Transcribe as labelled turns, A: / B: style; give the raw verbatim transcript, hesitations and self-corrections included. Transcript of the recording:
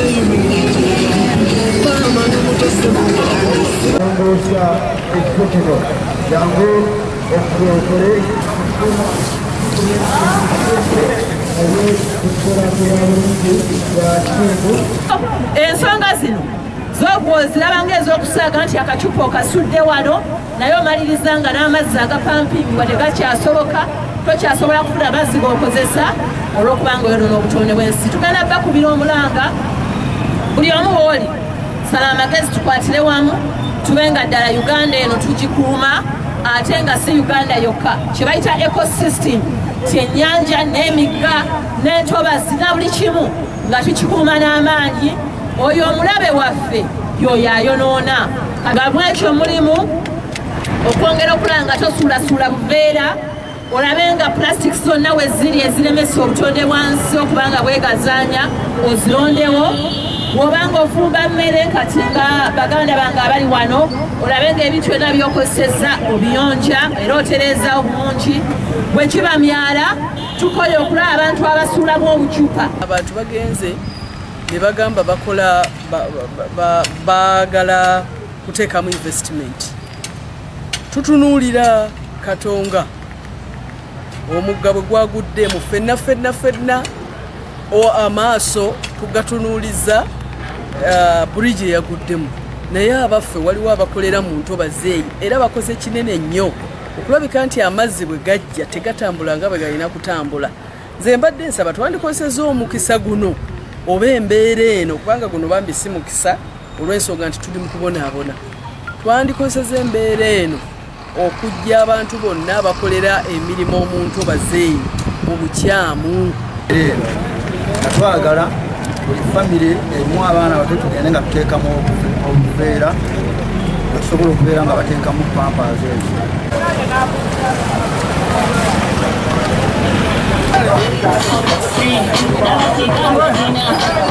A: Ensonga zino z'okuziraba ng'ez'okusaaga nti akacupa okasudde wano naye omaliriza nga n'amazzi agapampingwa tegakyasoboka tokyasobola kufuna amazzi g'okozesa olw'okubanga oyonoona obutonde bw'ensi. Tugenda bakubira omulanga buli omu wooli sala amagezi tukwatire wamu tube nga ddala Uganda eno tugikuuma ate nga si Uganda yokka kye bayita ecosystem tyennyanja n'emigga n'entobazi na buli kimu nga tukikuuma n'amaanyi. Oyo omulabe waffe y'oyo ayonoona nga bwekyo mulimu okwongera okulaba nga tosuulasuula buveera olabe nga plastic zonna we ziri eziremesa obutonde bwansi okubanga bwegazaanya ozirondewo. Bw'obanga ofumba mmere kati nga baganda bange abali wano olabe nga ebintu byonna by'okozesezza obiyonja era otereeza obulungi. Bwe kiba myala tukoye okulaba abantu abasuulamu obucupa.
B: Abantu bagenze ne bagamba bakola baagala kuteekamu investment. Tutunuulira Katonga omugga bwe gwaguddemu ffenna ffenna ffenna o amaaso tugatunuuliza bridge yaguddemu naye abaffe waliwo abakolera mu ntobazi eyo era bakoze kinene nnyo okulabika nti amazzi bwe gajja tegatambula nga bwe galina kutambula. Nze mbadde nsaba twandikozesa omukisa guno oba embeera eno kubanga guno bambi si mukisa olw'ensonga nti tuli mu kubonaabona. Twandikozesa embeera eno okujja abantu bonna abakolera emirimu mu ntobazi eyo mu bukyamu.
C: Twagala buli famire erimu abaana bato tugende nga tuteekamu obuveera nga tusobola okubeera nga bateekamu pampers ezo.